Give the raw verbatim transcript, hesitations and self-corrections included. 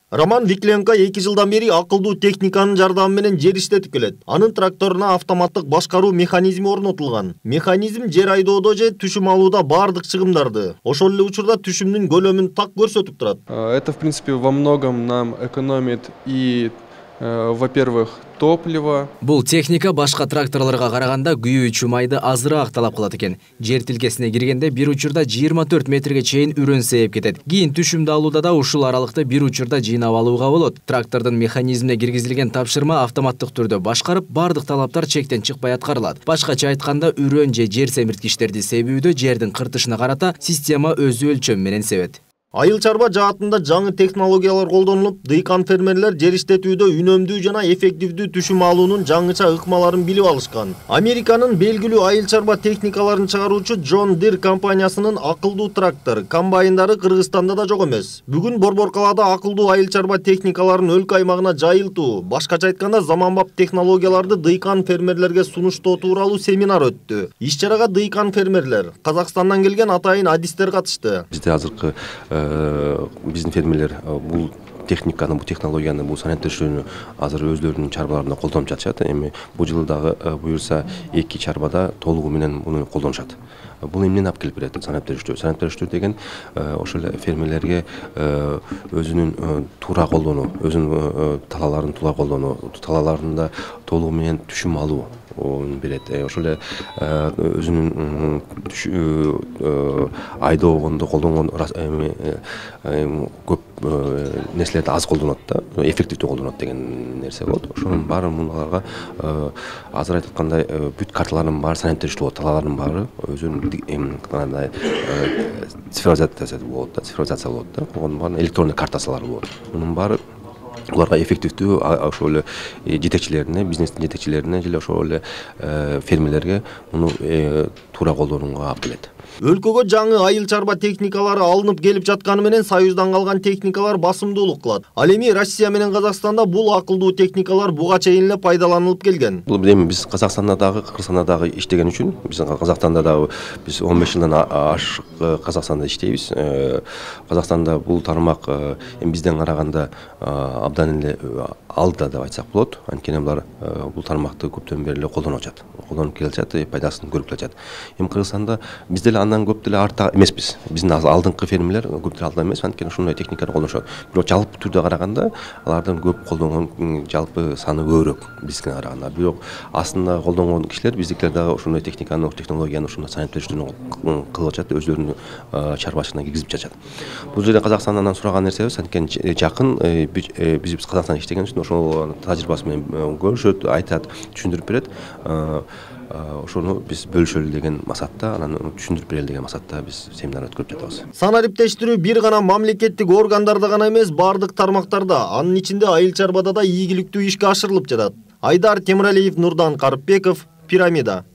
Роман Викленко эки жылдан бери акылдуу техниканын жардамы менен жер иштетип келет. Анын тракторуна автоматтык башкаруу механизми орнотулган. Механизм жер айдоодо же түшүм алууда бардык чыгымдарды, ошол эле учурда түшүмдүн көлөмүн так көрсөтүп турат. Это, в принципе, во многом нам экономит и, во-первых, топливо. Бул техника башка тракторлорго караганда күйүүчү майды азыраак талап кылат экен. Жер тилкесине киргенде бир учурда жыйырма төрт метрге чейин үрөн сейип кетет. Кийин түшүмдү алууда да ушул аралыкты бир учурда жыйнап алууга болот. Трактордун механизмине киргизилген тапшырма автоматтык түрдө башкарып, бардык талаптар чектен чыкпай аткарылат. Башкача айтканда, үрөн же жер семирткичтерди себүүдө жердин кыртышына карата система өзү өлчөм менен себет. Айыл чарба жаатында жаңы технологиялар колдонулуп, дыйкан фермерлер жер иштетүүдө үнөмдүү жана эффективдүү түшүм алуунун жаңыча ыкмаларын билип алышкан. Американын белгилүү айыл чарба техникаларын чыгаруучу John Deere компаниясынын акылдуу трактор, комбайндары Кыргызстанда да жок эмес. Бүгүн Борбор калаада акылдуу айыл чарба техникаларын өлкө аймагына жайылтуу, башкача айтканда заманбап технологияларды дыйкан фермерлерге сунуштоо тууралуу семинар өттү. Иш-чарага дыйкан фермерлер, Казакстандан келген атайын адистер катышты. Бизде азыркы биздин фермерлер бул техниканы, бул технологияны, бул санаптештирүүнү азыр өздөрүнүн чарбаларында колдонуп жатышат. Эми бул жылы дагы буюрса эки чарбада толугу менен муну колдонушат. Бул эмнени алып келип берет? Санаптештирүү. Санаптештирүү деген ошол эле фермерлерге өзүнүн туура колдонуу, өзүнүн талааларын туура колдонуу, талааларында толугу менен түшүм алуу берет. Ошол эле өзүнүн айдоогондо колдонгон көп нерселерди аз колдонот да, эффективдүү колдонот деген нерсе болот. Ошонун баары муналарга азыр айтып аткандай бүт карталардын баары санаптештүү болот, талаалардын баары өзүнүн мындай цифровизация болот да, цифровизация болот да. Онун баары электрондук картасылар болот. Мунун баары уларга эффективдүү ошол эле жетекчилерине, бизнестин жетекчилерине же ошол эле фермерлерге муну туура колдонууга алып келет. Өлкөгө жаңы айыл чарба техникалары алынып келип жатканы менен Союздан калган техникалар басымдуулук кылат. Ал эми Россия менен Казакстанда бул акылдуу техникалар буга чейин эле пайдаланылып келген. Бул эми биз Казакстанда дагы, Кыргызстанда дагы иштеген үчүн, биз Казакстанда дагы биз он беш жылдан ашык Казакстанда иштейбиз. Казакстанда бул тармак эми бизден караганда абдан эле алда деп айтсак болот. Анткени булар бул тармакты көптөн бери эле колдонуп атышат. Колдонуп келишат, пайдасын көрүп келишат. Эми Кыргызстанда биз деле андан көп деле артта эмеспиз. Биздин алдыңкы фермерлер көп деле артта эмес, анткени ушундай техниканы колдонушат. Бирок жалпы түрдө караганда алардын көп колдонгон жалпы саны көбүрөөк бизге караганда. Бирок астында колдонгон кишилер биздикилер дагы ушундай техниканы, технологияны ушундай санаптештирүүнү кылып жатат, өздөрүнүн чарбачылыгына киргизип жатат. Бул жерде Казакстандан сураган нерсебиз, анткени жакын биз Казакстанда иштеген үчүн ошол тажрыйбасы менен көрүшөт, айтат, түшүндүрүп берет. Ошону биз бөлүшөлү деген максатта, анан түшүндүрүп берели деген максатта биз семинар өткөрүп жатабыз. Санариптештирүү бир гана мамлекеттик органдарда гана эмес, бардык тармактарда, анын ичинде айыл чарбада да ийгиликтүү ишке ашырылып жатат. Айдар Темиралиев, Нурдан Карыпбеков, Пирамида.